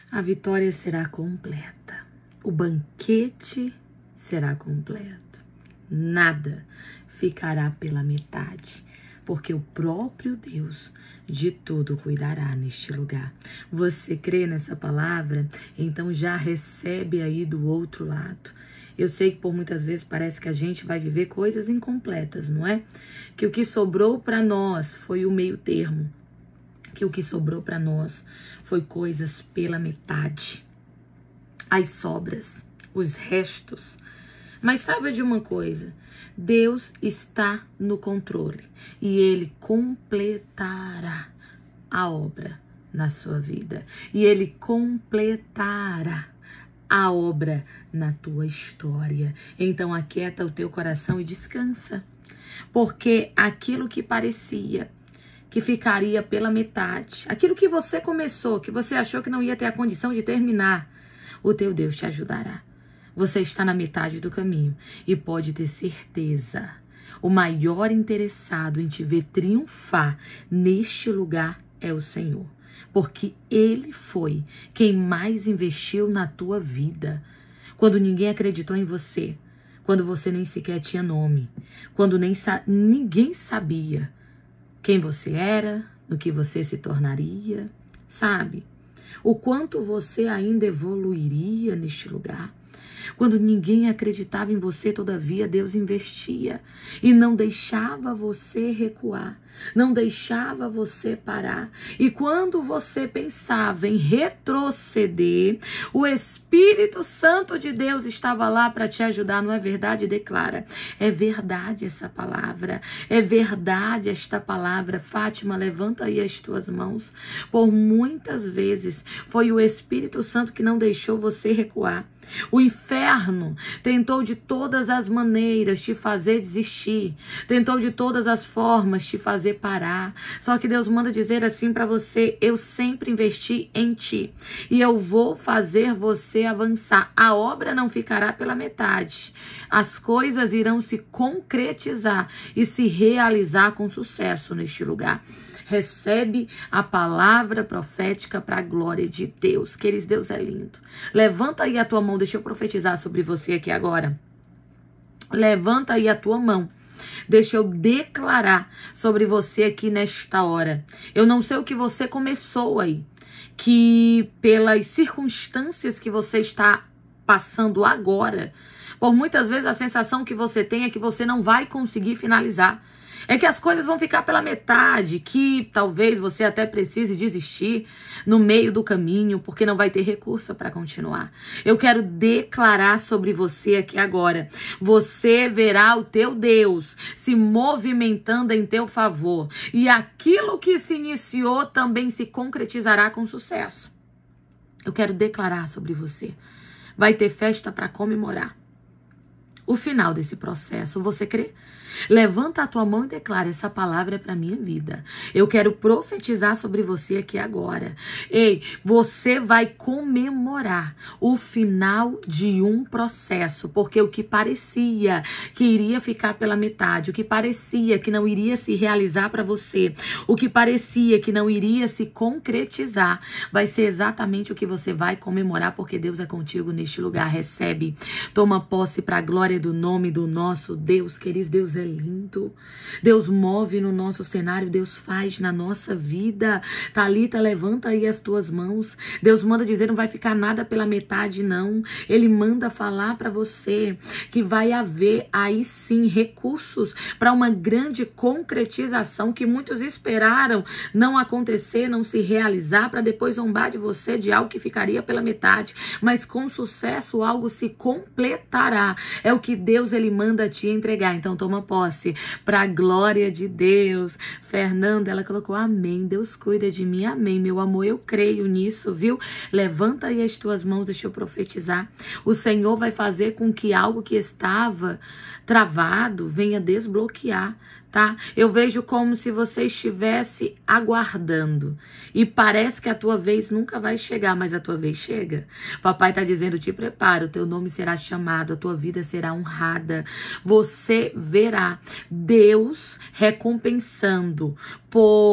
A vitória será completa. O banquete será completo. Nada ficará pela metade, porque o próprio Deus de tudo cuidará neste lugar. Você crê nessa palavra? Então já recebe aí do outro lado. Eu sei que por muitas vezes parece que a gente vai viver coisas incompletas, não é? Que o que sobrou para nós foi o meio termo. Que o que sobrou para nós foi coisas pela metade. As sobras, os restos. Mas saiba de uma coisa, Deus está no controle e Ele completará a obra na sua vida. E Ele completará a obra na tua história. Então aquieta o teu coração e descansa. Porque aquilo que parecia que ficaria pela metade, aquilo que você começou, que você achou que não ia ter a condição de terminar, o teu Deus te ajudará. Você está na metade do caminho e pode ter certeza, o maior interessado em te ver triunfar neste lugar é o Senhor. Porque Ele foi quem mais investiu na tua vida. Quando ninguém acreditou em você, quando você nem sequer tinha nome, quando ninguém sabia quem você era, no que você se tornaria, sabe? O quanto você ainda evoluiria neste lugar. Quando ninguém acreditava em você, todavia Deus investia e não deixava você recuar, não deixava você parar. E quando você pensava em retroceder, o Espírito Santo de Deus estava lá para te ajudar, não é verdade? Declara, é verdade essa palavra, é verdade esta palavra. Fátima, levanta aí as tuas mãos. Por muitas vezes foi o Espírito Santo que não deixou você recuar. O inferno tentou de todas as maneiras te fazer desistir, tentou de todas as formas te fazer parar. Só que Deus manda dizer assim para você: eu sempre investi em ti e eu vou fazer você avançar. A obra não ficará pela metade. As coisas irão se concretizar e se realizar com sucesso neste lugar. Recebe a palavra profética para a glória de Deus. Queridos, Deus é lindo. Levanta aí a tua mão, deixa eu profetizar sobre você aqui agora. Levanta aí a tua mão. Deixa eu declarar sobre você aqui nesta hora. Eu não sei o que você começou aí, que pelas circunstâncias que você está passando agora, por muitas vezes a sensação que você tem é que você não vai conseguir finalizar. É que as coisas vão ficar pela metade, que talvez você até precise desistir no meio do caminho, porque não vai ter recurso para continuar. Eu quero declarar sobre você aqui agora. Você verá o teu Deus se movimentando em teu favor. E aquilo que se iniciou também se concretizará com sucesso. Eu quero declarar sobre você. Vai ter festa para comemorar o final desse processo. Você crê? Levanta a tua mão e declara: essa palavra é para minha vida. Eu quero profetizar sobre você aqui agora. Ei, você vai comemorar o final de um processo, porque o que parecia que iria ficar pela metade, o que parecia que não iria se realizar para você, o que parecia que não iria se concretizar, vai ser exatamente o que você vai comemorar, porque Deus é contigo neste lugar. Recebe, toma posse para a glória do nome do nosso Deus. Queridos, Deus é lindo. Deus move no nosso cenário, Deus faz na nossa vida. Thalita, levanta aí as tuas mãos. Deus manda dizer, não vai ficar nada pela metade, não. Ele manda falar para você que vai haver aí sim recursos para uma grande concretização que muitos esperaram não acontecer, não se realizar, para depois zombar de você de algo que ficaria pela metade. Mas com sucesso algo se completará. É o que Deus ele manda te entregar. Então toma posse para a glória de Deus. Fernanda, ela colocou amém. Deus cuida de mim, amém. Meu amor, eu creio nisso, viu? Levanta aí as tuas mãos, deixa eu profetizar. O Senhor vai fazer com que algo que estava travado venha desbloquear, tá? Eu vejo como se você estivesse aguardando e parece que a tua vez nunca vai chegar, mas a tua vez chega. Papai tá dizendo, te prepara, o teu nome será chamado, a tua vida será honrada. Você verá Deus recompensando por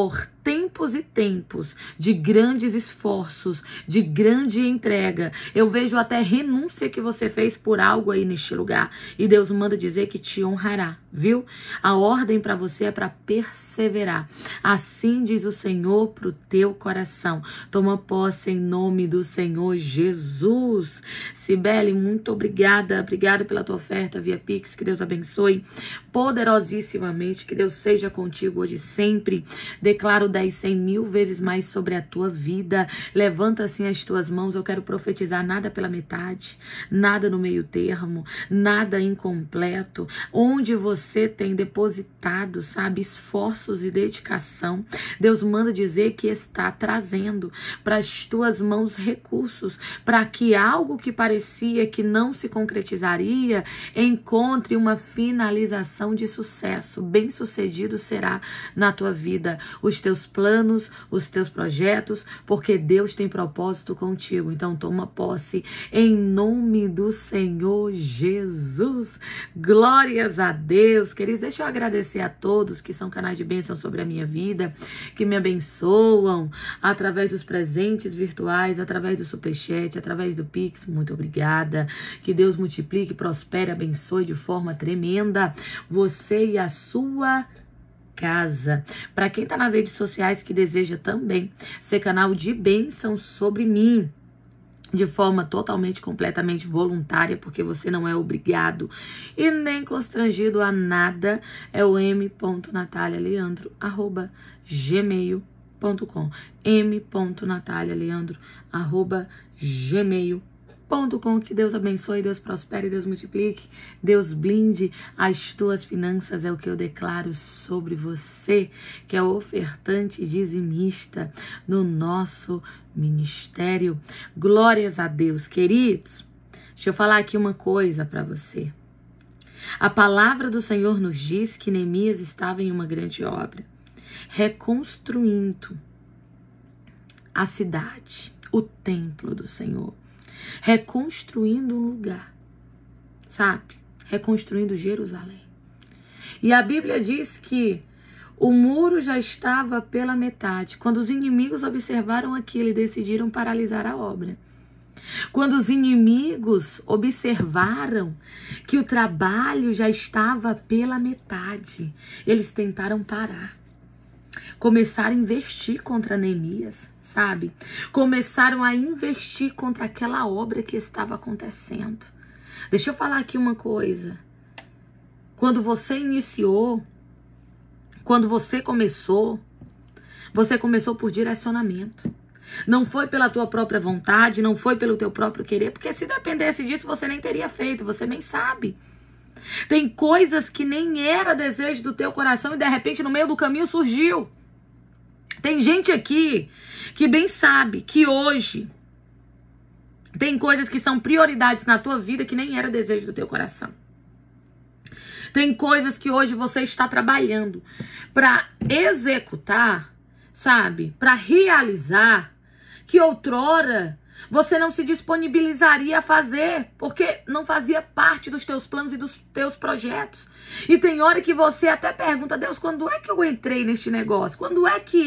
tempos e tempos de grandes esforços, de grande entrega. Eu vejo até renúncia que você fez por algo aí neste lugar. E Deus manda dizer que te honrará, viu? A ordem para você é para perseverar. Assim diz o Senhor pro teu coração. Toma posse em nome do Senhor Jesus. Cibele, muito obrigada. Obrigada pela tua oferta via Pix. Que Deus abençoe poderosíssimamente. Que Deus seja contigo hoje e sempre. Declaro 10, 100 mil vezes mais sobre a tua vida. Levanta assim as tuas mãos. Eu quero profetizar nada pela metade, nada no meio termo, nada incompleto. Onde você tem depositado, sabe, esforços e dedicação, Deus manda dizer que está trazendo para as tuas mãos recursos, para que algo que parecia que não se concretizaria encontre uma finalização de sucesso. Bem-sucedido será na tua vida os teus planos, os teus projetos, porque Deus tem propósito contigo. Então toma posse em nome do Senhor Jesus. Glórias a Deus. Queridos, deixa eu agradecer a todos que são canais de bênção sobre a minha vida, que me abençoam através dos presentes virtuais, através do Superchat, através do Pix. Muito obrigada. Que Deus multiplique, prospere, abençoe de forma tremenda você e a sua casa. Para quem está nas redes sociais que deseja também ser canal de bênção sobre mim, de forma totalmente, completamente voluntária, porque você não é obrigado e nem constrangido a nada, é o m.natalialeandro@gmail.com m.natalialeandro@gmail.com. Que Deus abençoe, Deus prospere, Deus multiplique, Deus blinde as tuas finanças, é o que eu declaro sobre você, que é ofertante e dizimista no nosso ministério. Glórias a Deus, queridos. Deixa eu falar aqui uma coisa para você. A palavra do Senhor nos diz que Neemias estava em uma grande obra, reconstruindo a cidade, o templo do Senhor, reconstruindo um lugar, sabe? Reconstruindo Jerusalém. E a Bíblia diz que o muro já estava pela metade. Quando os inimigos observaram aquilo e decidiram paralisar a obra. Quando os inimigos observaram que o trabalho já estava pela metade, eles tentaram parar. Começaram a investir contra Neemias, sabe? Começaram a investir contra aquela obra que estava acontecendo. Deixa eu falar aqui uma coisa. Quando você iniciou, quando você começou por direcionamento. Não foi pela tua própria vontade, não foi pelo teu próprio querer, porque se dependesse disso você nem teria feito, você nem sabe. Tem coisas que nem era desejo do teu coração e de repente no meio do caminho surgiu. Tem gente aqui que bem sabe que hoje tem coisas que são prioridades na tua vida que nem era desejo do teu coração. Tem coisas que hoje você está trabalhando para executar, sabe? Para realizar, que outrora você não se disponibilizaria a fazer, porque não fazia parte dos teus planos e dos teus projetos. E tem hora que você até pergunta, Deus, quando é que eu entrei neste negócio? Quando é que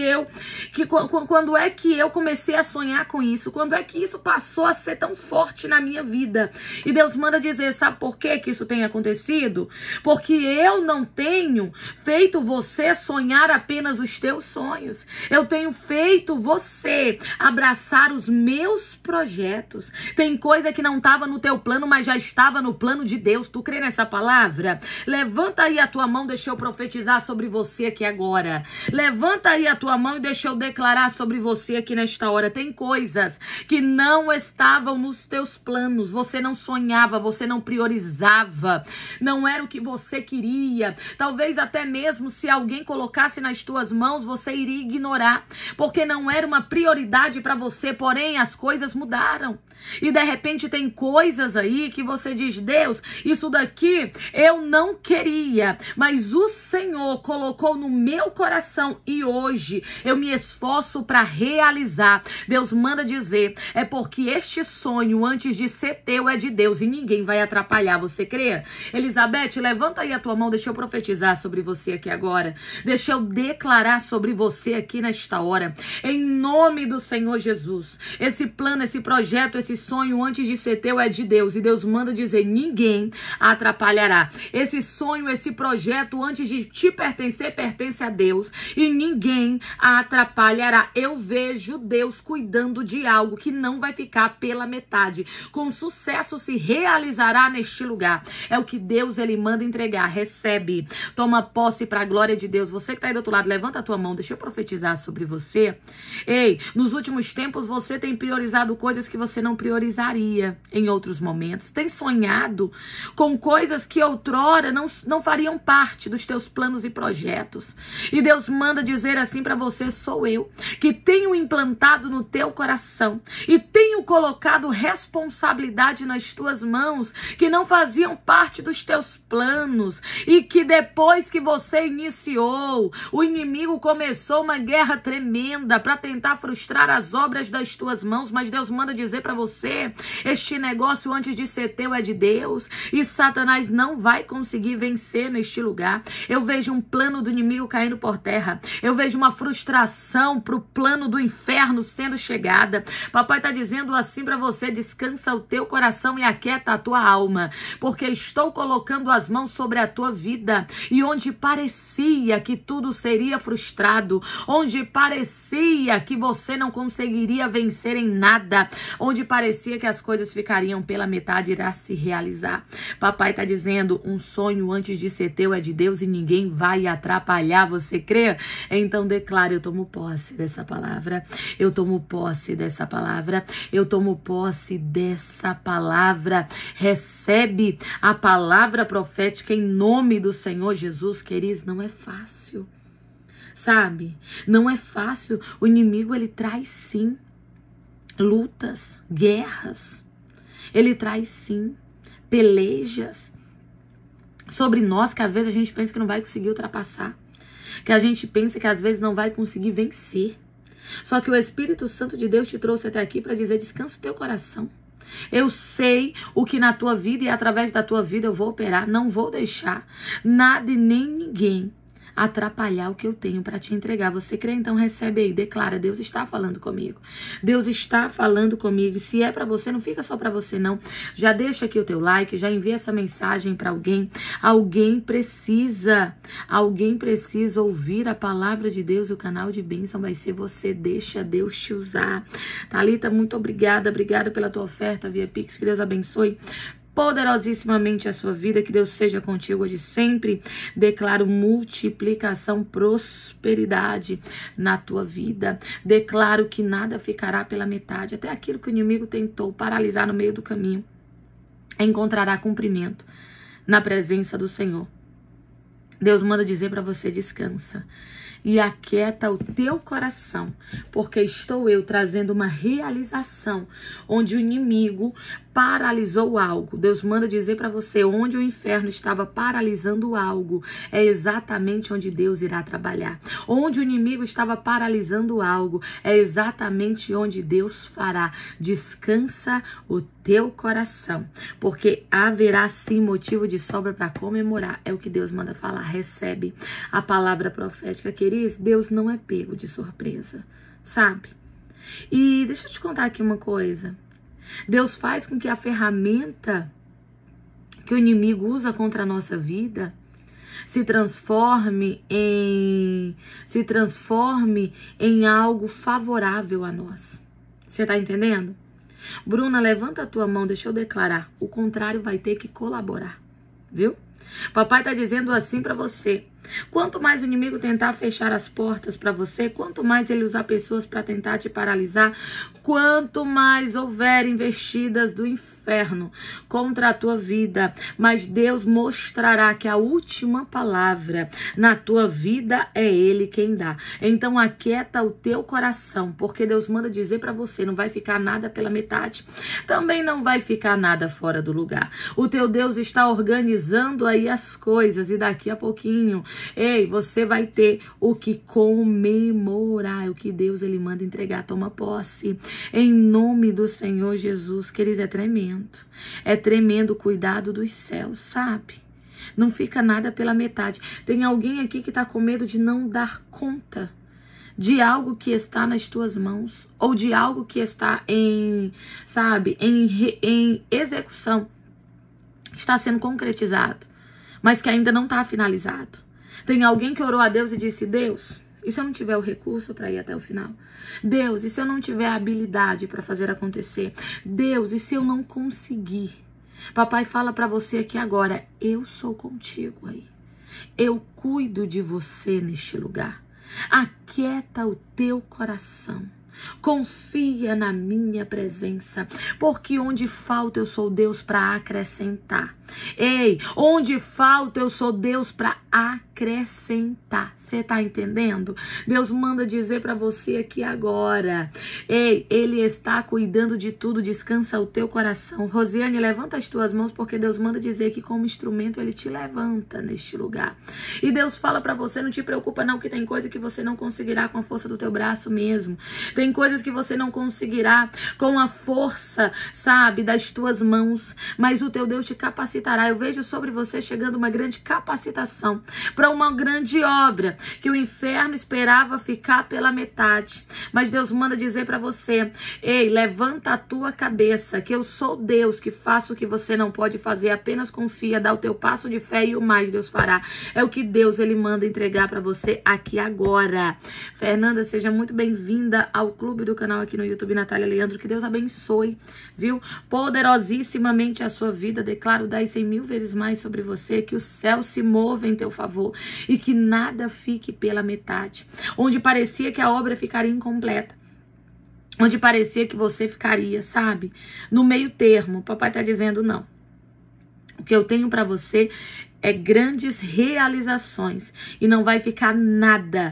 eu comecei a sonhar com isso? Quando é que isso passou a ser tão forte na minha vida? E Deus manda dizer, sabe por que isso tem acontecido? Porque eu não tenho feito você sonhar apenas os teus sonhos. Eu tenho feito você abraçar os meus projetos. Tem coisa que não estava no teu plano, mas já estava no plano de Deus. Tu crê nessa palavra? Levanta aí a tua mão, deixa eu profetizar sobre você aqui agora. Levanta aí a tua mão e deixa eu declarar sobre você aqui nesta hora. Tem coisas que não estavam nos teus planos. Você não sonhava, você não priorizava. Não era o que você queria. Talvez até mesmo se alguém colocasse nas tuas mãos, você iria ignorar. Porque não era uma prioridade para você, porém as coisas mudaram. E de repente tem coisas aí que você diz, Deus, isso daqui eu não quero queria, mas o Senhor colocou no meu coração e hoje eu me esforço para realizar. Deus manda dizer, é porque este sonho antes de ser teu é de Deus e ninguém vai atrapalhar. Você crê? Elizabeth, levanta aí a tua mão, deixa eu profetizar sobre você aqui agora. Deixa eu declarar sobre você aqui nesta hora. Em nome do Senhor Jesus. Esse plano, esse projeto, esse sonho antes de ser teu é de Deus. E Deus manda dizer, ninguém atrapalhará. Esse sonho, esse projeto antes de te pertencer, pertence a Deus. E ninguém atrapalhará. Eu vejo Deus cuidando de algo que não vai ficar pela metade. Com sucesso se realizará neste lugar. É o que Deus, ele manda entregar. Recebe. Toma posse para a glória de Deus. Você que está aí do outro lado, levanta a tua mão. Deixa eu profetizar sobre você. Ei, nos últimos tempos você tem priorizado coisas que você não priorizaria em outros momentos. Tem sonhado com coisas que outrora não fariam parte dos teus planos e projetos. E Deus manda dizer assim para você, sou eu, que tenho implantado no teu coração e tenho colocado responsabilidade nas tuas mãos que não faziam parte dos teus planos e que depois que você iniciou, o inimigo começou uma guerra tremenda para tentar frustrar as obras das tuas mãos, mas Deus manda dizer para você, este negócio antes de ser teu é de Deus e Satanás não vai conseguir vencer neste lugar. Eu vejo um plano do inimigo caindo por terra, eu vejo uma frustração pro plano do inferno sendo chegada. Papai tá dizendo assim para você, descansa o teu coração e aquieta a tua alma, porque estou colocando as mãos sobre a tua vida e onde parecia que tudo seria frustrado, onde parecia que você não conseguiria vencer em nada, onde parecia que as coisas ficariam pela metade, irá se realizar. Papai tá dizendo, um sonho antes de ser teu é de Deus e ninguém vai atrapalhar. Você crê? Então declare, eu tomo posse dessa palavra, eu tomo posse dessa palavra, eu tomo posse dessa palavra. Recebe a palavra profética em nome do Senhor Jesus. Queridos, não é fácil, sabe? Não é fácil. O inimigo, ele traz sim lutas, guerras. Ele traz sim pelejas sobre nós que às vezes a gente pensa que não vai conseguir ultrapassar, que a gente pensa que às vezes não vai conseguir vencer. Só que o Espírito Santo de Deus te trouxe até aqui para dizer, descansa o teu coração. Eu sei o que na tua vida e através da tua vida eu vou operar. Não vou deixar nada e nem ninguém atrapalhar o que eu tenho para te entregar. Você crê? Então recebe aí, declara, Deus está falando comigo. Deus está falando comigo. E se é para você, não fica só para você não. Já deixa aqui o teu like, já envia essa mensagem para alguém. Alguém precisa ouvir a palavra de Deus. O canal de bênção vai ser você. Deixa Deus te usar. Thalita, muito obrigada pela tua oferta via Pix. Que Deus abençoe poderosíssimamente a sua vida, que Deus seja contigo hoje sempre. Declaro multiplicação, prosperidade na tua vida. Declaro que nada ficará pela metade, até aquilo que o inimigo tentou paralisar no meio do caminho encontrará cumprimento na presença do Senhor. Deus manda dizer para você, descansa e aquieta o teu coração, porque estou eu trazendo uma realização onde o inimigo paralisou algo. Deus manda dizer para você, onde o inferno estava paralisando algo, é exatamente onde Deus irá trabalhar. Onde o inimigo estava paralisando algo, é exatamente onde Deus fará. Descansa o teu coração, porque haverá sim motivo de sobra para comemorar. É o que Deus manda falar. Recebe a palavra profética, queridos. Deus não é pego de surpresa, sabe? E deixa eu te contar aqui uma coisa. Deus faz com que a ferramenta que o inimigo usa contra a nossa vida se transforme em algo favorável a nós. Você tá entendendo? Bruna, levanta a tua mão, deixa eu declarar. O contrário vai ter que colaborar, viu? Papai tá dizendo assim para você. Quanto mais o inimigo tentar fechar as portas para você, quanto mais ele usar pessoas para tentar te paralisar, quanto mais houver investidas do inferno contra a tua vida, mas Deus mostrará que a última palavra na tua vida é Ele quem dá. Então aquieta o teu coração, porque Deus manda dizer para você, não vai ficar nada pela metade, também não vai ficar nada fora do lugar. O teu Deus está organizando aí as coisas e daqui a pouquinho, você vai ter o que comemorar, o que Deus ele manda entregar. Toma posse em nome do Senhor Jesus. Queridos, é tremendo o cuidado dos céus, sabe? Não fica nada pela metade. Tem alguém aqui que está com medo de não dar conta de algo que está nas tuas mãos, ou de algo que está em execução, está sendo concretizado, mas que ainda não está finalizado. Tem alguém que orou a Deus e disse: Deus, e se eu não tiver o recurso para ir até o final? Deus, e se eu não tiver a habilidade para fazer acontecer? Deus, e se eu não conseguir? Papai fala para você aqui agora: eu sou contigo aí. Eu cuido de você neste lugar. Aquieta o teu coração. Confia na minha presença, porque onde falta eu sou Deus para acrescentar. Onde falta eu sou Deus para acrescentar. Você tá entendendo? Deus manda dizer para você aqui agora: Ele está cuidando de tudo. Descansa o teu coração. Rosiane, levanta as tuas mãos, porque Deus manda dizer que como instrumento Ele te levanta neste lugar. E Deus fala para você: não te preocupa não, que tem coisa que você não conseguirá com a força do teu braço mesmo. Tem coisas que você não conseguirá com a força, das tuas mãos, mas o teu Deus te capacitará. Eu vejo sobre você chegando uma grande capacitação para uma grande obra que o inferno esperava ficar pela metade. Mas Deus manda dizer para você: levanta a tua cabeça, que eu sou Deus que faço o que você não pode fazer. Apenas confia, dá o teu passo de fé e o mais Deus fará. É o que Deus ele manda entregar para você aqui agora. Fernanda, seja muito bem-vinda ao clube do canal aqui no YouTube, Natália Leandro. Que Deus abençoe, viu? Poderosissimamente a sua vida. Declaro 10, 100 mil vezes mais sobre você. Que o céu se mova em teu favor e que nada fique pela metade. Onde parecia que a obra ficaria incompleta, onde parecia que você ficaria, no meio termo, papai tá dizendo: não. O que eu tenho para você é grandes realizações e não vai ficar nada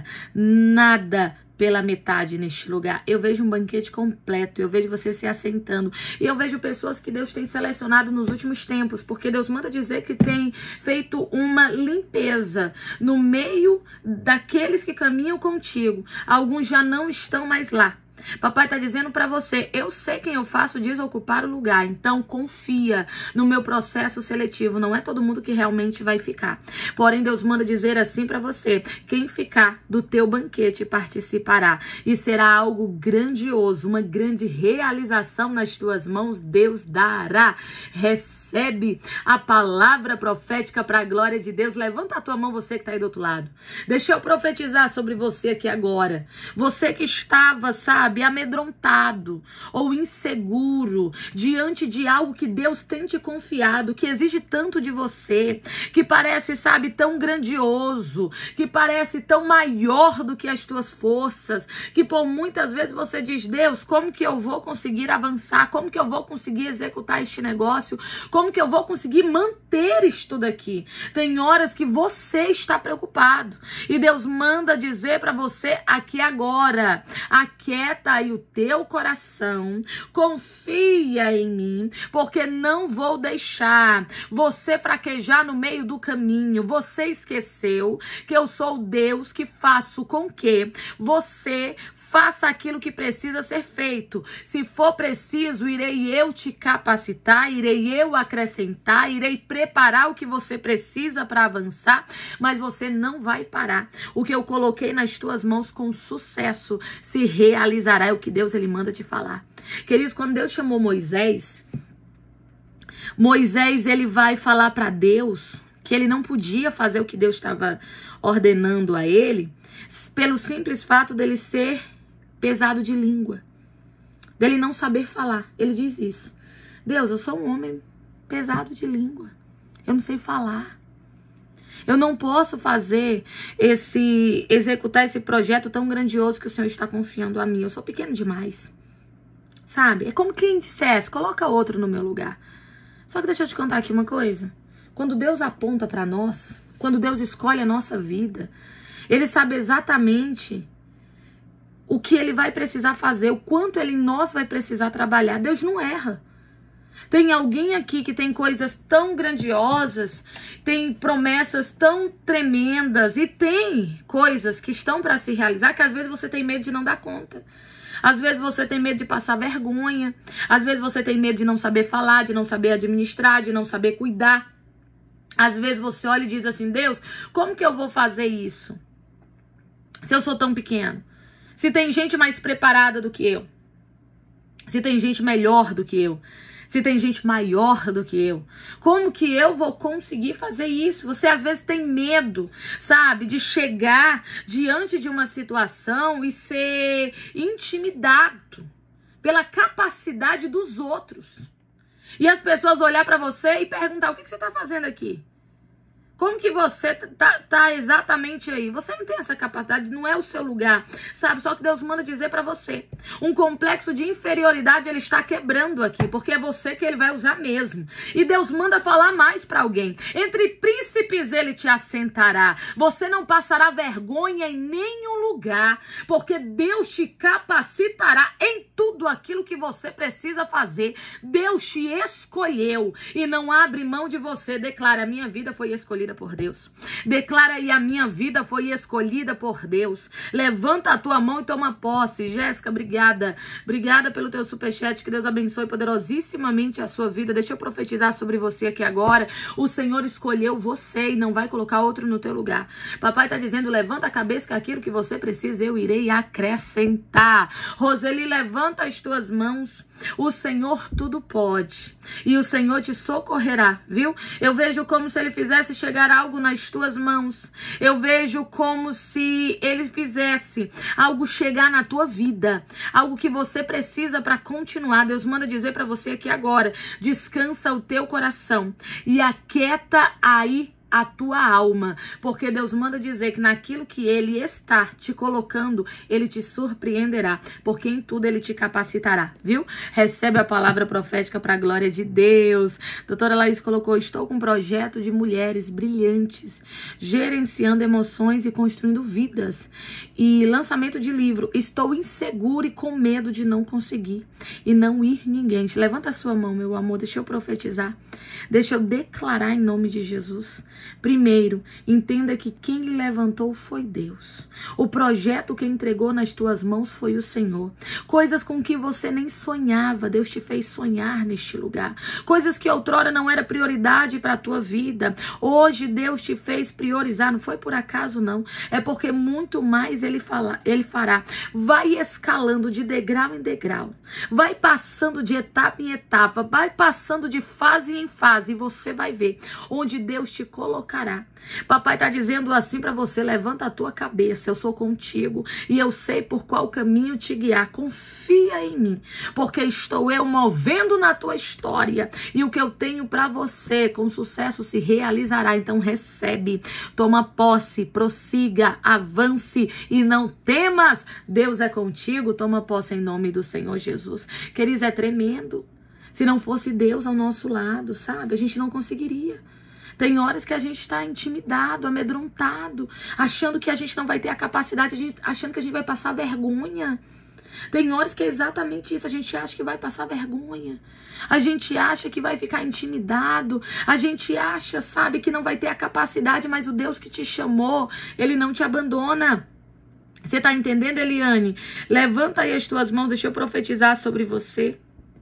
pela metade neste lugar. Eu vejo um banquete completo, eu vejo você se assentando, e eu vejo pessoas que Deus tem selecionado nos últimos tempos, porque Deus manda dizer que tem feito uma limpeza no meio daqueles que caminham contigo. Alguns já não estão mais lá. Papai tá dizendo para você: eu sei quem eu faço desocupar o lugar, então confia no meu processo seletivo. Não é todo mundo que realmente vai ficar. Porém, Deus manda dizer assim para você: quem ficar do teu banquete participará, e será algo grandioso, uma grande realização nas tuas mãos. Deus dará. Recebe a palavra profética para a glória de Deus. Levanta a tua mão, você que tá aí do outro lado. Deixa eu profetizar sobre você aqui agora. Você que estava, amedrontado ou inseguro diante de algo que Deus tem te confiado, que exige tanto de você, que parece, tão grandioso, que parece tão maior do que as tuas forças, que por muitas vezes você diz: Deus, como que eu vou conseguir avançar? Como que eu vou conseguir executar este negócio? Como que eu vou conseguir manter isto daqui? Tem horas que você está preocupado e Deus manda dizer para você aqui agora: aquieta aí o teu coração, confia em mim, porque não vou deixar você fraquejar no meio do caminho. Você esqueceu que eu sou Deus que faço com que você faça aquilo que precisa ser feito. Se for preciso, irei eu te capacitar, irei eu acrescentar, irei preparar o que você precisa para avançar, mas você não vai parar. O que eu coloquei nas tuas mãos com sucesso se realizará. É o que Deus ele manda te falar. Queridos, quando Deus chamou Moisés, ele vai falar para Deus que ele não podia fazer o que Deus estava ordenando a ele, pelo simples fato dele ser pesado de língua, dele não saber falar. Ele diz isso: Deus, eu sou um homem pesado de língua, eu não sei falar, eu não posso executar esse projeto tão grandioso que o Senhor está confiando a mim, eu sou pequeno demais. É como quem dissesse: coloca outro no meu lugar. Só que deixa eu te contar aqui uma coisa: quando Deus aponta para nós, quando Deus escolhe a nossa vida, Ele sabe exatamente o que Ele vai precisar fazer, o quanto Ele em nós vai precisar trabalhar. Deus não erra. Tem alguém aqui que tem coisas tão grandiosas, tem promessas tão tremendas e tem coisas que estão para se realizar que às vezes você tem medo de não dar conta. Às vezes você tem medo de passar vergonha. Às vezes você tem medo de não saber falar, de não saber administrar, de não saber cuidar. Às vezes você olha e diz assim: Deus, como que eu vou fazer isso? Se eu sou tão pequeno? Se tem gente mais preparada do que eu? Se tem gente melhor do que eu? Se tem gente maior do que eu? Como que eu vou conseguir fazer isso? Você às vezes tem medo, sabe? De chegar diante de uma situação e ser intimidado pela capacidade dos outros. E as pessoas olhar para você e perguntar: o que você está fazendo aqui? Como que você tá exatamente aí? Você não tem essa capacidade, não é o seu lugar, sabe? Só que Deus manda dizer pra você, um complexo de inferioridade ele está quebrando aqui, porque é você que ele vai usar mesmo. E Deus manda falar mais pra alguém. Entre príncipes ele te assentará. Você não passará vergonha em nenhum lugar, porque Deus te capacitará em tudo aquilo que você precisa fazer. Deus te escolheu e não abre mão de você. Declara: a minha vida foi escolhida por Deus. Declara aí: a minha vida foi escolhida por Deus. Levanta a tua mão e toma posse. Jéssica, obrigada. Obrigada pelo teu superchat. Que Deus abençoe poderosíssimamente a sua vida. Deixa eu profetizar sobre você aqui agora. O Senhor escolheu você e não vai colocar outro no teu lugar. Papai tá dizendo: levanta a cabeça, que aquilo que você precisa eu irei acrescentar. Roseli, levanta as tuas mãos. O Senhor tudo pode. E o Senhor te socorrerá, viu? Eu vejo como se ele fizesse chegar algo nas tuas mãos. Eu vejo como se ele fizesse algo chegar na tua vida. Algo que você precisa para continuar. Deus manda dizer para você aqui agora: descansa o teu coração e aquieta aí a tua alma, porque Deus manda dizer que naquilo que ele está te colocando, ele te surpreenderá, porque em tudo ele te capacitará, viu? Recebe a palavra profética para a glória de Deus. Doutora Laís colocou: estou com um projeto de mulheres brilhantes, gerenciando emoções e construindo vidas, e lançamento de livro. Estou insegura e com medo de não conseguir e não ir ninguém. Levanta a sua mão, meu amor, deixa eu profetizar, deixa eu declarar em nome de Jesus. Primeiro, entenda que quem lhe levantou foi Deus. O projeto que entregou nas tuas mãos foi o Senhor. Coisas com que você nem sonhava, Deus te fez sonhar neste lugar. Coisas que outrora não era prioridade para a tua vida, hoje Deus te fez priorizar. Não foi por acaso, não. É porque muito mais Ele fará. Vai escalando de degrau em degrau. Vai passando de etapa em etapa. Vai passando de fase em fase. E você vai ver onde Deus te colocará. Papai tá dizendo assim para você: levanta a tua cabeça, eu sou contigo e eu sei por qual caminho te guiar. Confia em mim, porque estou eu movendo na tua história, e o que eu tenho para você com sucesso se realizará. Então recebe, toma posse, prossiga, avance e não temas. Deus é contigo. Toma posse em nome do Senhor Jesus. Queridos, é tremendo. Se não fosse Deus ao nosso lado, sabe, a gente não conseguiria. Tem horas que a gente está intimidado, amedrontado, achando que a gente não vai ter a capacidade, achando que a gente vai passar vergonha. Tem horas que é exatamente isso, a gente acha que vai passar vergonha. A gente acha que vai ficar intimidado. A gente acha, sabe, que não vai ter a capacidade, mas o Deus que te chamou, ele não te abandona. Você está entendendo, Eliane? Levanta aí as tuas mãos, deixa eu profetizar sobre você.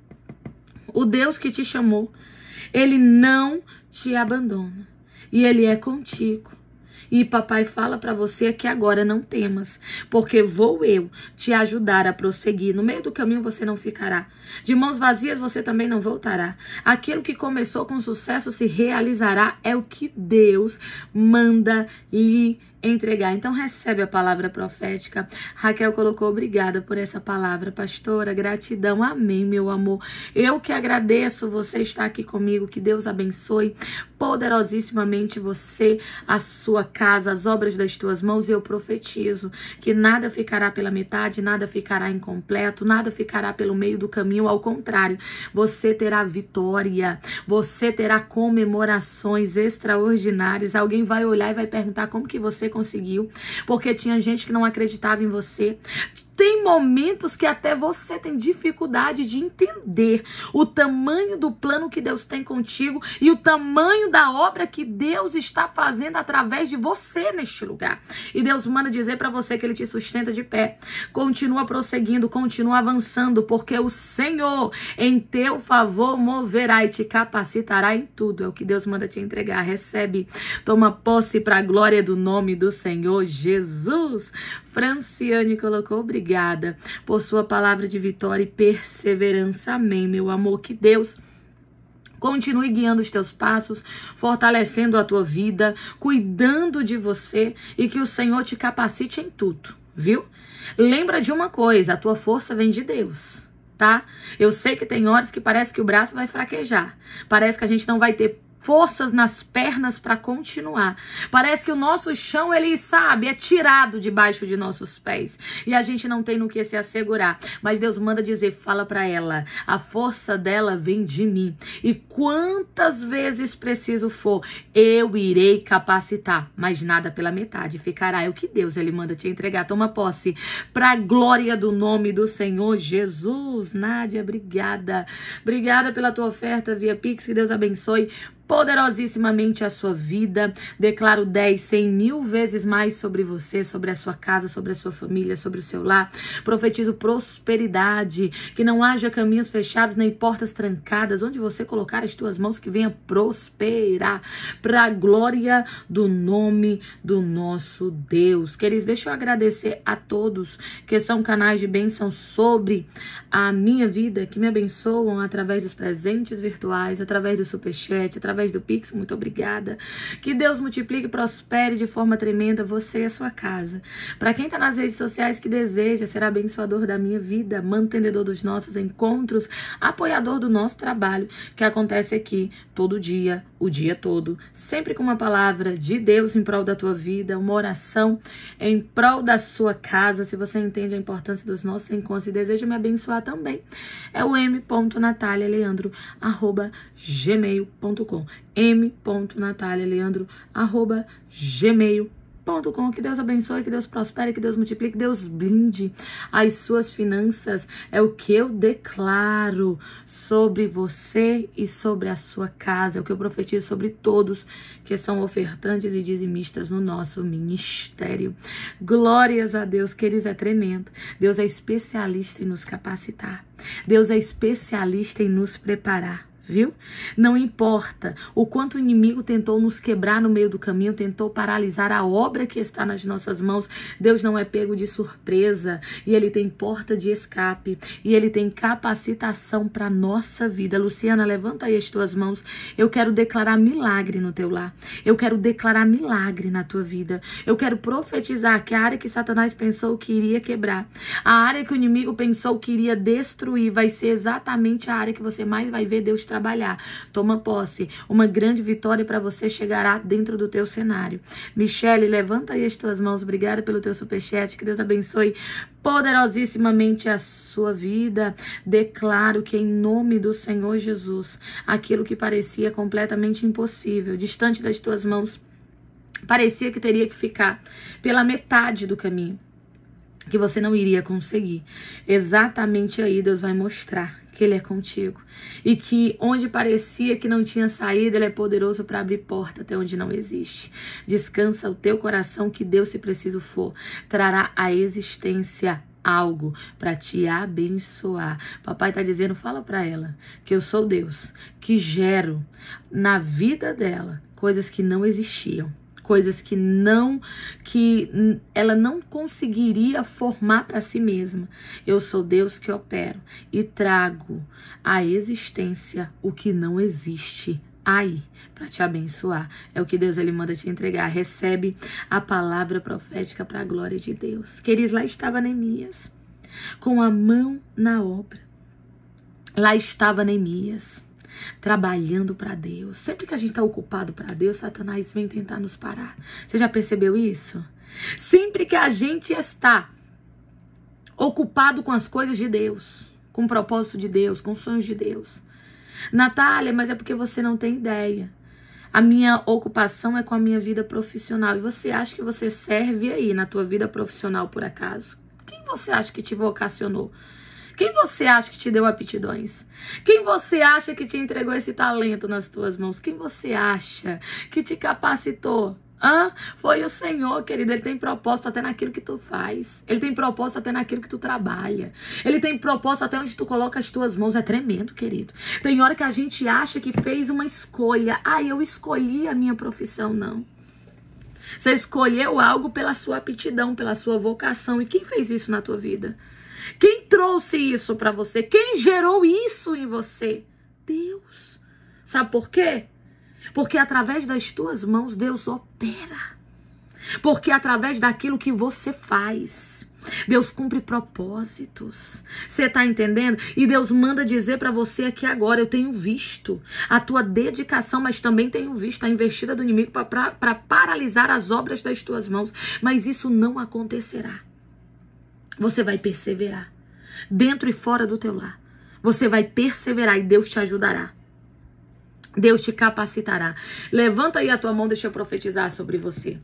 O Deus que te chamou, ele não te abandona. E ele é contigo. E papai fala para você que agora: não temas, porque vou eu te ajudar a prosseguir. No meio do caminho você não ficará. De mãos vazias você também não voltará. Aquilo que começou com sucesso se realizará. É o que Deus manda lhe entregar. Então recebe a palavra profética. Raquel colocou: obrigada por essa palavra, pastora, gratidão, amém, meu amor. Eu que agradeço você estar aqui comigo. Que Deus abençoe poderosíssimamente você, a sua casa, as obras das tuas mãos. E eu profetizo que nada ficará pela metade, nada ficará incompleto, nada ficará pelo meio do caminho. Ao contrário, você terá vitória, você terá comemorações extraordinárias. Alguém vai olhar e vai perguntar: como que você conseguiu? Porque tinha gente que não acreditava em você. Tem momentos que até você tem dificuldade de entender o tamanho do plano que Deus tem contigo e o tamanho da obra que Deus está fazendo através de você neste lugar. E Deus manda dizer para você que Ele te sustenta de pé. Continua prosseguindo, continua avançando, porque o Senhor em teu favor moverá e te capacitará em tudo. É o que Deus manda te entregar. Recebe, toma posse para a glória do nome do Senhor Jesus. Franciane colocou: obrigada por sua palavra de vitória e perseverança. Amém, meu amor. Que Deus continue guiando os teus passos, fortalecendo a tua vida, cuidando de você e que o Senhor te capacite em tudo, viu? Lembra de uma coisa, a tua força vem de Deus, tá? Eu sei que tem horas que parece que o braço vai fraquejar, parece que a gente não vai ter forças nas pernas para continuar. Parece que o nosso chão, ele sabe, é tirado debaixo de nossos pés. E a gente não tem no que se assegurar. Mas Deus manda dizer, fala para ela, a força dela vem de mim. E quantas vezes preciso for, eu irei capacitar. Mas nada pela metade ficará. É o que Deus, ele manda te entregar. Toma posse para a glória do nome do Senhor Jesus. Nádia, obrigada. Obrigada pela tua oferta via Pix. Que Deus abençoe poderosíssimamente a sua vida. Declaro 10, 100 mil vezes mais sobre você, sobre a sua casa, sobre a sua família, sobre o seu lar. Profetizo prosperidade, que não haja caminhos fechados nem portas trancadas. Onde você colocar as tuas mãos, que venha prosperar para a glória do nome do nosso Deus. Queridos, deixa eu agradecer a todos que são canais de bênção sobre a minha vida, que me abençoam através dos presentes virtuais, através do superchat, através do Pix. Muito obrigada. Que Deus multiplique e prospere de forma tremenda você e a sua casa. Para quem está nas redes sociais que deseja ser abençoador da minha vida, mantenedor dos nossos encontros, apoiador do nosso trabalho, que acontece aqui todo dia, o dia todo, sempre com uma palavra de Deus em prol da tua vida, uma oração em prol da sua casa. Se você entende a importância dos nossos encontros e deseja me abençoar também, é o m.natalialeandro@gmail.com m.natalialeandro@gmail.com. Que Deus abençoe, que Deus prospere, que Deus multiplique, que Deus blinde as suas finanças. É o que eu declaro sobre você e sobre a sua casa. É o que eu profetizo sobre todos que são ofertantes e dizimistas no nosso ministério. Glórias a Deus, queridos, é tremendo. Deus é especialista em nos capacitar. Deus é especialista em nos preparar. Viu? Não importa o quanto o inimigo tentou nos quebrar no meio do caminho, tentou paralisar a obra que está nas nossas mãos. Deus não é pego de surpresa e Ele tem porta de escape e Ele tem capacitação para a nossa vida. Luciana, levanta aí as tuas mãos. Eu quero declarar milagre no teu lar. Eu quero declarar milagre na tua vida. Eu quero profetizar que a área que Satanás pensou que iria quebrar, a área que o inimigo pensou que iria destruir, vai ser exatamente a área que você mais vai ver Deus trabalhar. Toma posse. Uma grande vitória para você chegará dentro do teu cenário. Michele, levanta aí as tuas mãos. Obrigada pelo teu superchat. Que Deus abençoe poderosíssimamente a sua vida. Declaro que em nome do Senhor Jesus, aquilo que parecia completamente impossível, distante das tuas mãos, parecia que teria que ficar pela metade do caminho, que você não iria conseguir. Exatamente aí Deus vai mostrar que Ele é contigo. E que onde parecia que não tinha saída, Ele é poderoso para abrir porta até onde não existe. Descansa o teu coração que Deus, se preciso for, trará à existência algo para te abençoar. Papai está dizendo, fala para ela que eu sou Deus, que gero na vida dela coisas que não existiam. Coisas que ela não conseguiria formar para si mesma. Eu sou Deus que opero e trago à existência o que não existe aí para te abençoar. É o que Deus, ele manda te entregar. Recebe a palavra profética para a glória de Deus. Queridos, lá estava Neemias com a mão na obra. Lá estava Neemias trabalhando para Deus. Sempre que a gente está ocupado para Deus, Satanás vem tentar nos parar. Você já percebeu isso? Sempre que a gente está ocupado com as coisas de Deus, com o propósito de Deus, com os sonhos de Deus. Natália, mas é porque você não tem ideia. A minha ocupação é com a minha vida profissional. E você acha que você serve aí na tua vida profissional por acaso? Quem você acha que te vocacionou? Quem você acha que te deu aptidões? Quem você acha que te entregou esse talento nas tuas mãos? Quem você acha que te capacitou? Foi o Senhor, querido. Ele tem propósito até naquilo que tu faz. Ele tem propósito até naquilo que tu trabalha. Ele tem propósito até onde tu coloca as tuas mãos. É tremendo, querido. Tem hora que a gente acha que fez uma escolha. Eu escolhi a minha profissão. Não. Você escolheu algo pela sua aptidão, pela sua vocação. E quem fez isso na tua vida? Quem trouxe isso para você? Quem gerou isso em você? Deus. Sabe por quê? Porque através das tuas mãos Deus opera. Porque através daquilo que você faz, Deus cumpre propósitos. Você tá entendendo? E Deus manda dizer para você aqui agora: eu tenho visto a tua dedicação, mas também tenho visto a investida do inimigo para paralisar as obras das tuas mãos. Mas isso não acontecerá. Você vai perseverar. Dentro e fora do teu lar. Você vai perseverar e Deus te ajudará. Deus te capacitará. Levanta aí a tua mão, deixa eu profetizar sobre você.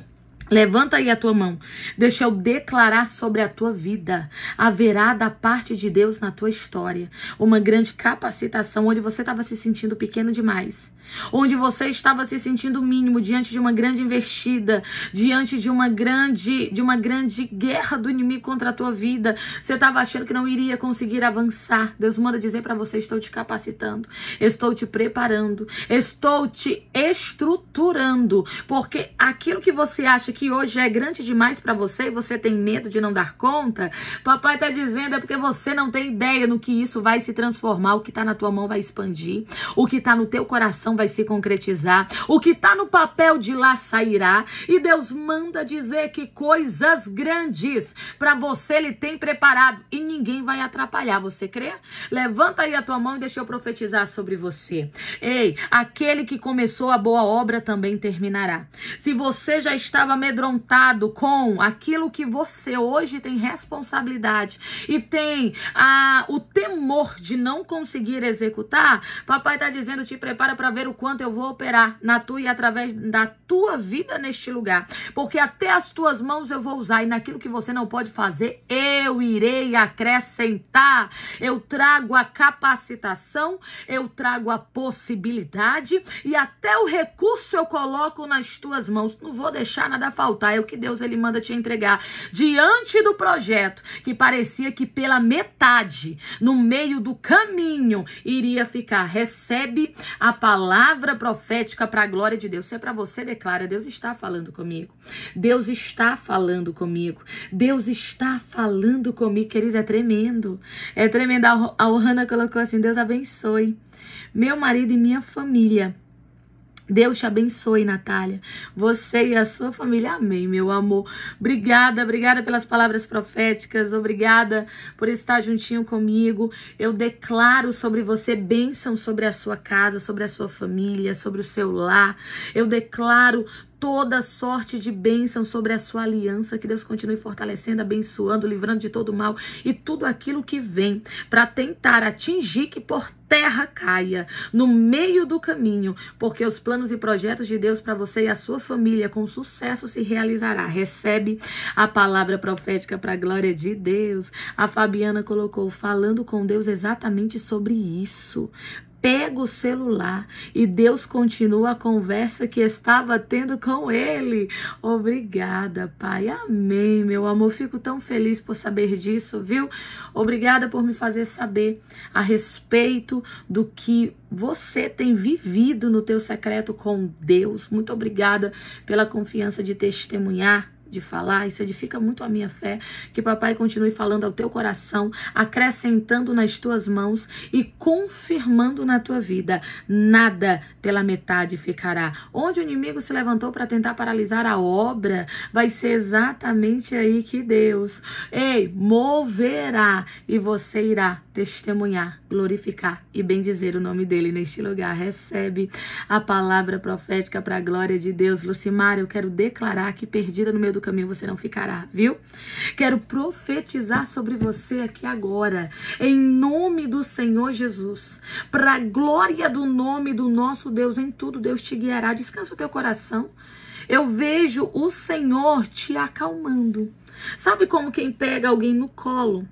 Levanta aí a tua mão, deixa eu declarar sobre a tua vida. Haverá da parte de Deus na tua história uma grande capacitação onde você estava se sentindo pequeno demais. Onde você estava se sentindo mínimo diante de uma grande investida, diante de uma grande guerra do inimigo contra a tua vida. Você estava achando que não iria conseguir avançar. Deus manda dizer para você: estou te capacitando, estou te preparando, estou te estruturando, porque aquilo que você acha que hoje é grande demais para você e você tem medo de não dar conta, papai está dizendo é porque você não tem ideia no que isso vai se transformar. O que está na tua mão vai expandir, o que está no teu coração vai se concretizar, o que está no papel de lá sairá. E Deus manda dizer que coisas grandes para você Ele tem preparado e ninguém vai atrapalhar. Você crê? Levanta aí a tua mão e deixa eu profetizar sobre você. Ei, aquele que começou a boa obra também terminará. Se você já estava amedrontado com aquilo que você hoje tem responsabilidade e tem o temor de não conseguir executar, papai está dizendo: te prepara para ver o quanto eu vou operar na tua e através da tua vida neste lugar. Porque até as tuas mãos eu vou usar, e naquilo que você não pode fazer, eu irei acrescentar. Eu trago a capacitação, eu trago a possibilidade e até o recurso eu coloco nas tuas mãos. Não vou deixar nada faltar. É o que Deus Ele manda te entregar. Diante do projeto que parecia que pela metade, no meio do caminho, iria ficar. Recebe a palavra profética para a glória de Deus. Se é para você, declara: Deus está falando comigo. Deus está falando comigo. Deus está falando comigo. Queridos, é tremendo. É tremendo. A Ohana colocou assim: Deus abençoe meu marido e minha família. Deus te abençoe, Natália. Você e a sua família. Amém, meu amor. Obrigada pelas palavras proféticas. Obrigada por estar juntinho comigo. Eu declaro sobre você bênção sobre a sua casa, sobre a sua família, sobre o seu lar. Eu declaro toda sorte de bênção sobre a sua aliança. Que Deus continue fortalecendo, abençoando, livrando de todo mal e tudo aquilo que vem para tentar atingir, que por terra caia no meio do caminho, porque os planos e projetos de Deus para você e a sua família com sucesso se realizará. Recebe a palavra profética para a glória de Deus. A Fabiana colocou: falando com Deus exatamente sobre isso. Pega o celular e Deus continua a conversa que estava tendo com ele. Obrigada, Pai. Amém, meu amor. Fico tão feliz por saber disso, viu? Obrigada por me fazer saber a respeito do que você tem vivido no teu secreto com Deus. Muito obrigada pela confiança de testemunhar, de falar. Isso edifica muito a minha fé. Que papai continue falando ao teu coração, acrescentando nas tuas mãos e confirmando na tua vida. Nada pela metade ficará. Onde o inimigo se levantou para tentar paralisar a obra, vai ser exatamente aí que Deus, moverá, e você irá testemunhar, glorificar e bendizer o nome dele neste lugar. Recebe a palavra profética para a glória de Deus. Lucimar, eu quero declarar que perdida no meio do caminho você não ficará, viu? Quero profetizar sobre você aqui agora, em nome do Senhor Jesus, para a glória do nome do nosso Deus. Em tudo Deus te guiará. Descansa o teu coração. Eu vejo o Senhor te acalmando. Sabe como quem pega alguém no colo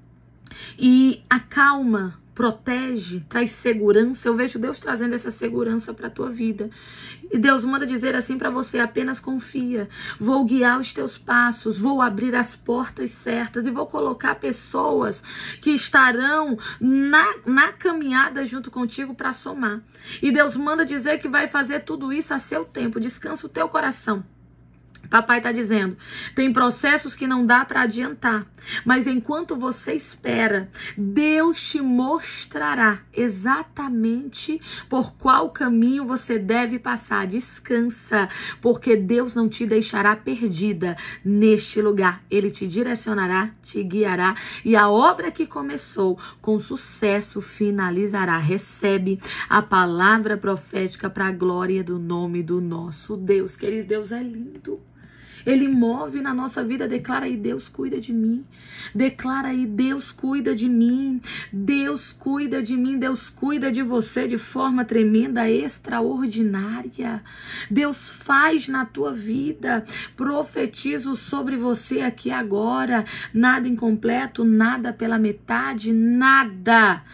e acalma, protege, traz segurança? Eu vejo Deus trazendo essa segurança para a tua vida. E Deus manda dizer assim para você: apenas confia. Vou guiar os teus passos, vou abrir as portas certas e vou colocar pessoas que estarão na caminhada junto contigo para somar. E Deus manda dizer que vai fazer tudo isso a seu tempo. Descansa o teu coração. Papai está dizendo, tem processos que não dá para adiantar, mas enquanto você espera, Deus te mostrará exatamente por qual caminho você deve passar. Descansa, porque Deus não te deixará perdida neste lugar. Ele te direcionará, te guiará, e a obra que começou com sucesso finalizará. Recebe a palavra profética para a glória do nome do nosso Deus. Queridos, Deus é lindo. Ele move na nossa vida. Declara aí: Deus cuida de mim. Declara aí: Deus cuida de mim. Deus cuida de mim. Deus cuida de você de forma tremenda, extraordinária. Deus faz na tua vida. Profetizo sobre você aqui agora. Nada incompleto, nada pela metade, nada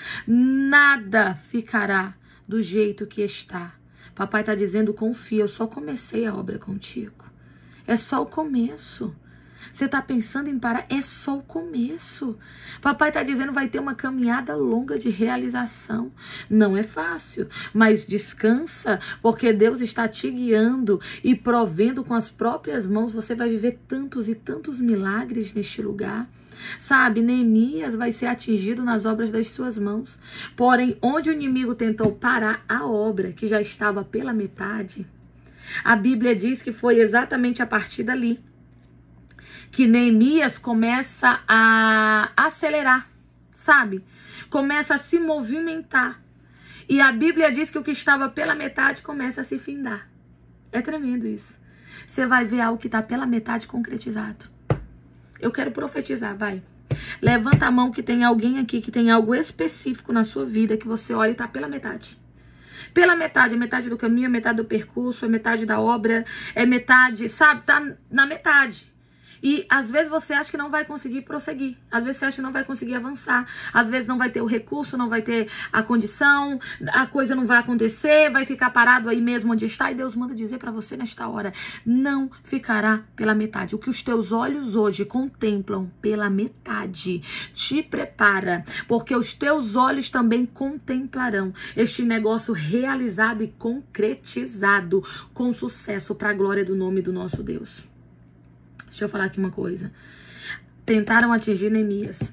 ficará do jeito que está. Papai está dizendo: confia, eu só comecei a obra contigo. É só o começo. Você está pensando em parar? É só o começo. Papai está dizendo: vai ter uma caminhada longa de realização. Não é fácil, mas descansa, porque Deus está te guiando e provendo com as próprias mãos. Você vai viver tantos e tantos milagres neste lugar. Sabe, Neemias vai ser atingido nas obras das suas mãos. Porém, onde o inimigo tentou parar a obra, que já estava pela metade, a Bíblia diz que foi exatamente a partir dali que Neemias começa a acelerar, sabe? Começa a se movimentar. E a Bíblia diz que o que estava pela metade começa a se findar. É tremendo isso. Você vai ver algo que está pela metade concretizado. Eu quero profetizar, vai. Levanta a mão que tem alguém aqui que tem algo específico na sua vida que você olha e está pela metade. Pela metade, é metade do caminho, é metade do percurso, é metade da obra, é metade, sabe? Tá na metade. E às vezes você acha que não vai conseguir prosseguir. Às vezes você acha que não vai conseguir avançar. Às vezes não vai ter o recurso, não vai ter a condição, a coisa não vai acontecer, vai ficar parado aí mesmo onde está. E Deus manda dizer para você nesta hora: não ficará pela metade. O que os teus olhos hoje contemplam pela metade, te prepara, porque os teus olhos também contemplarão este negócio realizado e concretizado com sucesso para a glória do nome do nosso Deus. Deixa eu falar aqui uma coisa. Tentaram atingir Neemias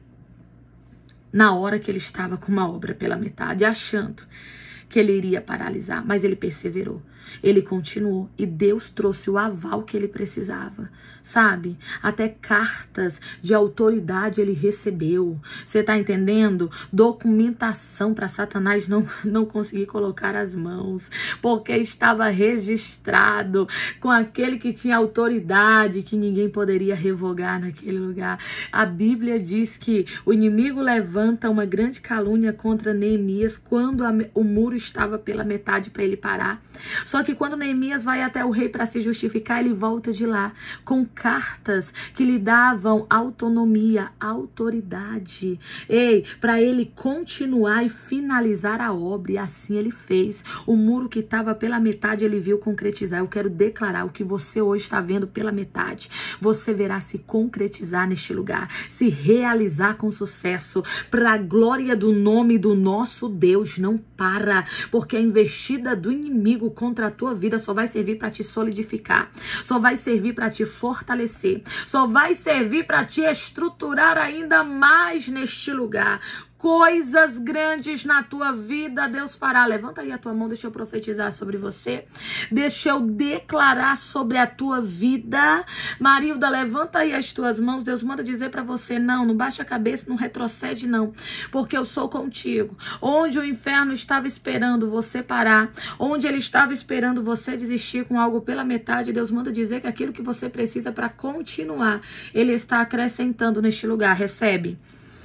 na hora que ele estava com uma obra pela metade, achando que ele iria paralisar, mas ele perseverou. Ele continuou e Deus trouxe o aval que ele precisava, sabe? Até cartas de autoridade ele recebeu. Você tá entendendo? Documentação para Satanás não conseguir colocar as mãos, porque estava registrado com aquele que tinha autoridade, que ninguém poderia revogar naquele lugar. A Bíblia diz que o inimigo levanta uma grande calúnia contra Neemias quando o muro estava pela metade para ele parar. Só que quando Neemias vai até o rei para se justificar, ele volta de lá com cartas que lhe davam autonomia, autoridade, para ele continuar e finalizar a obra. E assim ele fez. O muro que estava pela metade, ele viu concretizar. Eu quero declarar: o que você hoje está vendo pela metade, você verá se concretizar neste lugar, se realizar com sucesso, para a glória do nome do nosso Deus. Não para, porque a investida do inimigo contra a tua vida só vai servir para te solidificar, só vai servir para te fortalecer, só vai servir para te estruturar ainda mais neste lugar. Coisas grandes na tua vida Deus fará. Levanta aí a tua mão, deixa eu profetizar sobre você. Deixa eu declarar sobre a tua vida. Marilda, levanta aí as tuas mãos. Deus manda dizer para você: não baixa a cabeça, não retrocede não, porque eu sou contigo. Onde o inferno estava esperando você parar, onde ele estava esperando você desistir com algo pela metade, Deus manda dizer que aquilo que você precisa para continuar, ele está acrescentando neste lugar. Recebe.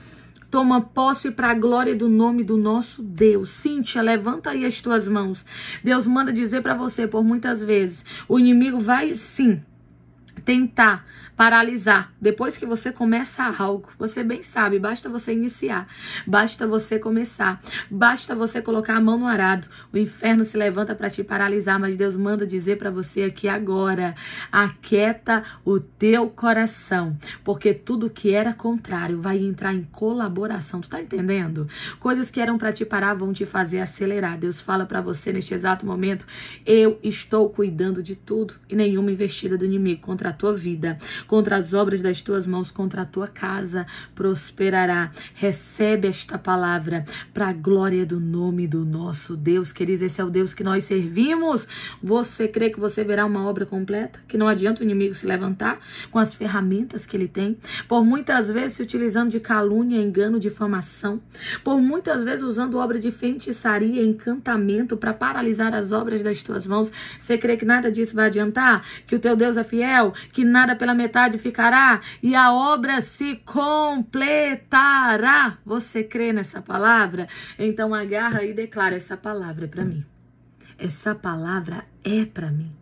Toma posse para a glória do nome do nosso Deus. Cíntia, levanta aí as tuas mãos. Deus manda dizer para você, por muitas vezes, o inimigo vai sim tentar paralisar. Depois que você começa algo, você bem sabe, basta você iniciar, basta você começar, basta você colocar a mão no arado, o inferno se levanta para te paralisar, mas Deus manda dizer para você aqui agora, aquieta o teu coração, porque tudo que era contrário vai entrar em colaboração. Tu tá entendendo? Coisas que eram para te parar vão te fazer acelerar. Deus fala para você neste exato momento, eu estou cuidando de tudo e nenhuma investida do inimigo contra a tua vida, contra as obras das tuas mãos, contra a tua casa prosperará. Recebe esta palavra para a glória do nome do nosso Deus, queridos. Esse é o Deus que nós servimos. Você crê que você verá uma obra completa? Que não adianta o inimigo se levantar com as ferramentas que ele tem, por muitas vezes se utilizando de calúnia, engano, difamação, por muitas vezes usando obra de feitiçaria, encantamento para paralisar as obras das tuas mãos. Você crê que nada disso vai adiantar? Que o teu Deus é fiel? Que nada pela metade ficará e a obra se completará? Você crê nessa palavra? Então agarra e declara: essa palavra é para mim. Essa palavra é para mim.